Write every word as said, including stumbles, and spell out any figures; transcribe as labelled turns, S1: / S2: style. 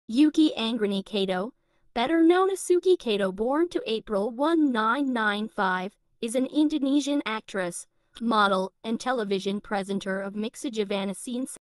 S1: Yuki Anggreni Kato, better known as Suki Kato, born to April nineteen ninety-five, is an Indonesian actress, model, and television presenter of mixed Javanese